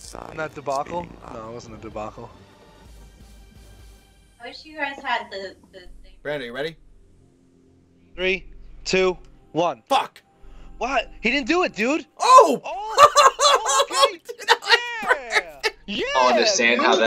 side. Not debacle? No, it wasn't a debacle. I wish you guys had the thing. Brandon, you ready? 3, 2, 1. Fuck! What? He didn't do it, dude. Oh! Oh! Okay. Dude, that was Yeah. Yeah. I don't understand how dude. that